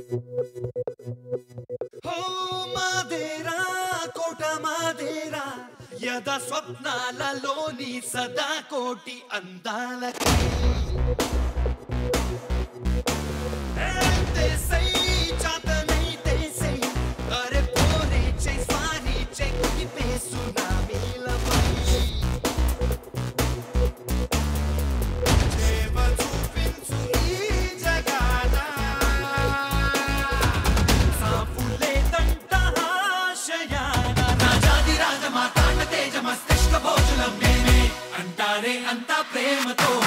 హో మాదేరా కోట మాదేరా యదా స్వప్నాలలోని సదా కోటి అందాలకి దేశై చాతనైతే సై అరే పోరే చై స్వారీ చై కుటిపే సునామీలపై చేవ చూపించు ఈ జగాన సాఫులే దంట ఆశయాన రాజాది రాజమా తాండ తేజ మస్తిష్క భోజనం మేమే అంటారే అంతా ప్రేమతో